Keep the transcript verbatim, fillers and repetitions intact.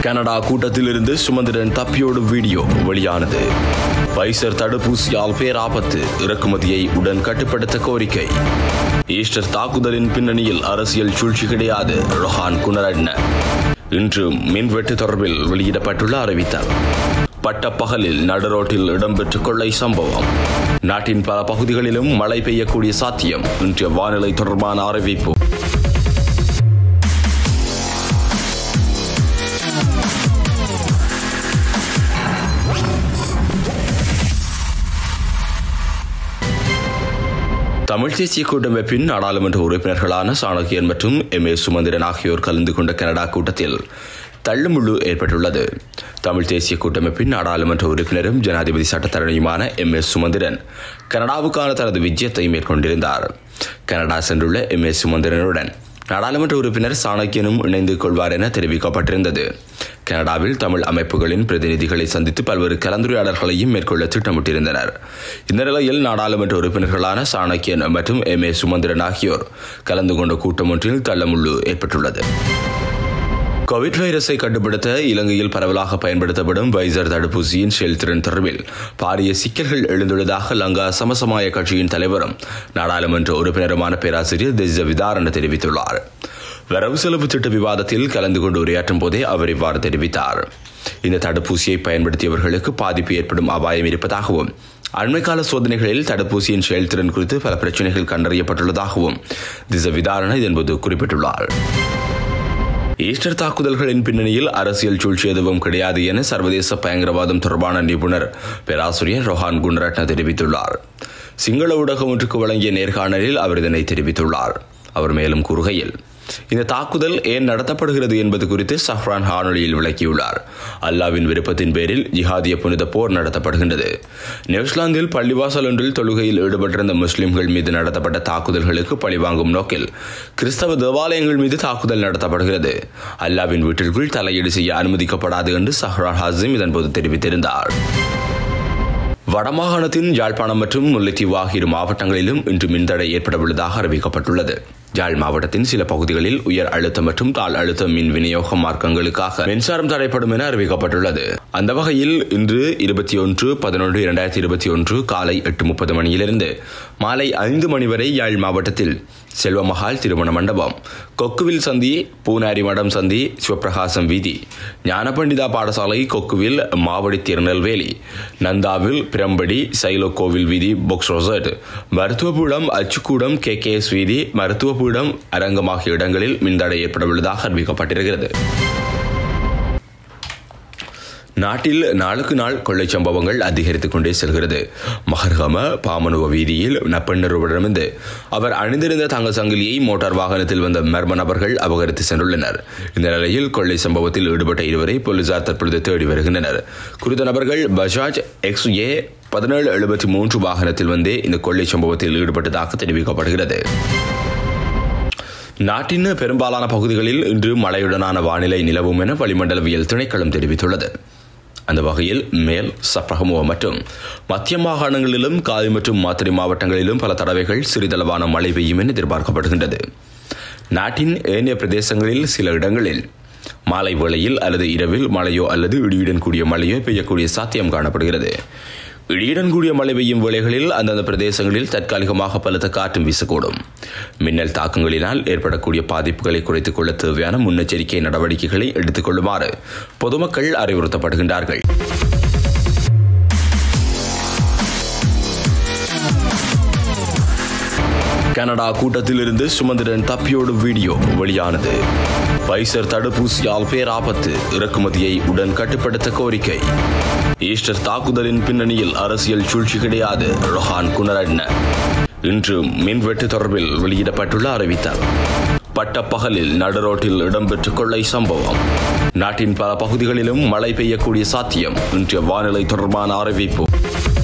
Canada கூட்டத்திலிருந்து Sumanthiran தப்பியோடும் video வெளியானது. பைசர் தடுப்பூசியால் பேராபத்து, இறக்குமதியை உடன் கட்டுப்படுத்த கோரிக்கை. ஈஸ்டர் தாக்குதலின் பின்னணியில் அரசியல் சூழ்ச்சி கிடையாது, ரொஹான் குணரட்ன. இன்று மின்வெட்டு தொடர்பில் வெளியிடப்பட்டுள்ள அறிவித்தல். பட்டப்பகலில் நடுரோட்டில் இடம்பெற்ற கொள்ளை சம்பவம். நாட்டின் பல பகுதிகளிலும் மழை பெய்யக்கூடிய சாத்தியம். இன்றைய வானிலை தொடர்பான அறிவிப்பு. தமிழ் தேசிய கூட்டமைப்பின் நாடாளுமன்ற உறுப்பினர்களான சாணக்கியன் மற்றும் எம் ஏ சுமந்திரன் ஆகியோர் கலந்து கொண்ட கனடா கூட்டத்தில் தள்ளுமுள்ளு ஏற்பட்டுள்ளது. தமிழ் தேசிய கூட்டமைப்பின் நாடாளுமன்ற உறுப்பினரும் ஜனாதிபதி சட்டத்தரணியுமான எம் ஏ சுமந்திரன் கனடாவுக்கான தனது விஜயத்தை மேற்கொண்டிருந்தார். கனடா சென்றுள்ள எம் ஏ சுமந்திரனுடன் நாடாளுமன்ற உறுப்பினர் சாணக்கியனும் இணைந்து கொள்வார் என தெரிவிக்கப்பட்டிருந்தது. கனடாவில் தமிழ் அமைப்புகளின் பிரதிநிதிகளை சந்தித்து பல்வேறு கலந்துரையாடல்களையும் மேற்கொள்ள திட்டமிட்டிருந்தனர். இந்த நிலையில் நாடாளுமன்ற உறுப்பினர்களான சாணக்கியன் மற்றும் எம் ஏ சுமந்திரன் ஆகியோர் கலந்து கொண்ட கூட்டம் ஒன்றில் தள்ளமுள்ளு ஏற்பட்டுள்ளது. கோவிட் வைரஸை கட்டுப்படுத்த இலங்கையில் பரவலாக பயன்படுத்தப்படும் பைசர் தடுப்பூசியின் செயல்திறன் தொடர்பில் பாரிய சிக்கல்கள் எழுந்துள்ளதாக லங்கா சமசமாய கட்சியின் தலைவரும் நாடாளுமன்ற உறுப்பினருமான பேராசிரியர் தேஜ விதாரண தெரிவித்துள்ளார். வரவு செலவு திட்ட விவாதத்தில் கலந்து கொண்டு உரையாற்றும் போதே அவர் இவ்வாறு தெரிவித்தார். இந்த தடுப்பூசியை பயன்படுத்தியவர்களுக்கு பாதிப்பு ஏற்படும் அபாயம் இருப்பதாகவும், அண்மைக்கால சோதனைகளில் தடுப்பூசியின் செயல்திறன் குறித்து பல பிரச்சனைகள் கண்டறியப்பட்டுள்ளதாகவும் திச விதாரண இதன்போது குறிப்பிட்டுள்ளார். ஈஸ்டர் தாக்குதல்களின் பின்னணியில் அரசியல் சூழ்ச்சி எதுவும் கிடையாது என சர்வதேச பயங்கரவாதம் தொடர்பான நிபுணர் பேராசிரியர் ரொஹான் குணரட்ன தெரிவித்துள்ளார். சிங்கள ஊடகம் ஒன்றுக்கு வழங்கிய நேர்காணலில் அவர் இதனை தெரிவித்துள்ளார். அவர் மேலும் கூறுகையில், இந்த தாக்குதல் ஏன் நடத்தப்படுகிறது என்பது குறித்து சஹ்ரான் ஹானொலியில் விளக்கியுள்ளார். அல்லாவின் விருப்பத்தின் பேரில் ஜிஹாதிய புனித போர் நடத்தப்படுகின்றது. நியூசிலாந்தில் பள்ளிவாசல் ஒன்றில் தொழுகையில் ஈடுபட்டிருந்த முஸ்லிம்கள் மீது நடத்தப்பட்ட தாக்குதல்களுக்கு பழிவாங்கும் நோக்கில் கிறிஸ்தவ தேவாலயங்கள் மீது தாக்குதல் நடத்தப்படுகிறது. அல்லாவின் வீட்டிற்குள் தலையீடு செய்ய அனுமதிக்கப்படாது என்று சஹ்ரான் ஹாசிம் இதன்போது தெரிவித்திருந்தார். வடமாகாணத்தின் யாழ்ப்பாணம் மற்றும் முல்லைத்தீவு ஆகிய இரு மாவட்டங்களிலும் இன்று மின்தடை ஏற்படவுள்ளதாக அறிவிக்கப்பட்டுள்ளது. யாழ் மாவட்டத்தின் சில பகுதிகளில் உயர் அழுத்தம் மற்றும் தாழ் அழுத்த மின் விநியோக மார்க்கங்களுக்காக மின்சாரம் தடைப்படும் என அறிவிக்கப்பட்டுள்ளது. அந்த வகையில் இன்று இருபத்தி ஒன்று பதினொன்று இரண்டாயிரத்தி இருபத்தி ஒன்று காலை எட்டு முப்பது மணியிலிருந்து மாலை ஐந்து மணி வரை யாழ் மாவட்டத்தில் செல்வமஹால் திருமண மண்டபம், கொக்குவில் சந்தி, பூனாரி மடம் சந்தி, சிவபிரகாசம் வீதி, ஞானபண்டிதா பாடசாலை கொக்குவில், மாவடி திருநெல்வேலி, நந்தாவில் பிரம்படி, சைலோ கோவில் வீதி, பொக்ஸ் ரோசட், மருத்துவபீடம், அச்சுக்கூடம், கே கே எஸ் வீதி, மருத்துவபீடம், அரங்கம் ஆகிய இடங்களில் மின்தடை ஏற்படவுள்ளதாக அறிவிக்கப்பட்டிருக்கிறது. நாட்டில் நாளுக்கு நாள் கொள்ளை சம்பவங்கள் அதிகரித்துக் கொண்டே செல்கிறது. மகர்கம பாமனுவ வீதியில் நப்பெண்ணருடமிருந்து அவர் அணிந்திருந்த தங்கள் சங்கிலியை மோட்டார் வாகனத்தில் வந்த மர்ம நபர்கள் அபகரித்து சென்றுள்ளனர். இந்த நிலையில் கொள்ளை சம்பவத்தில் ஈடுபட்ட இருவரை போலீசார் தற்பொழுது தேடி வருகின்றனர். குறித்த நபர்கள் பஜாஜ் எக்ஸ் ஏ பதினேழு எழுபத்தி மூன்று வாகனத்தில் வந்தே இந்த கொள்ளை சம்பவத்தில் ஈடுபட்டதாக தெரிவிக்கப்படுகிறது. நாட்டின் பெரும்பாலான பகுதிகளில் இன்று மழையுடனான வானிலை நிலவும் என வளிமண்டலவியல் திணைக்களம் தெரிவித்துள்ளது. அந்த வகையில் மேல் சப்ரகமுவ மற்றும் மத்திய மாகாணங்களிலும் காதி மற்றும் மாத்தறை மாவட்டங்களிலும் பல தடவைகள் சிறிதளவான மழை பெய்யும் என எதிர்பார்க்கப்படுகின்றது. நாட்டின் ஏனைய பிரதேசங்களில் சில இடங்களில் மாலை வேளையில் அல்லது இரவில் மழையோ அல்லது இடியுடன் கூடிய மழையோ பெய்யக்கூடிய சாத்தியம் காணப்படுகிறது. இடியுடன் கூடிய மழை பெய்யும் வேளைகளில் அந்தந்த பிரதேசங்களில் தற்காலிகமாக பலத்த காற்றும் வீசக்கூடும். மின்னல் தாக்கங்களினால் ஏற்படக்கூடிய பாதிப்புகளை குறைத்துக் கொள்ள தேவையான முன்னெச்சரிக்கை நடவடிக்கைகளை எடுத்துக் கொள்ளுமாறு பொதுமக்கள் அறிவுறுத்தப்படுகின்றார்கள். கனடா கூட்டத்திலிருந்து சுமந்திரன் தப்பியோடும் வீடியோ வெளியானது. பைசர் தடுப்பூசியால் பேராபத்து, இறக்குமதியை உடன் கட்டுப்படுத்த கோரிக்கை. ஈஸ்டர் தாக்குதலின் பின்னணியில் அரசியல் சூழ்ச்சி கிடையாது, ரொஹான் குணரட்ன. இன்று மின்வெட்டு தொடர்பில் வெளியிடப்பட்டுள்ள அறிவித்தல். பட்டப்பகலில் நடுரோட்டில் இடம்பெற்ற கொள்ளை சம்பவம். நாட்டின் பல பகுதிகளிலும் மழை பெய்யக்கூடிய சாத்தியம். இன்றைய வானிலை தொடர்பான அறிவிப்பு.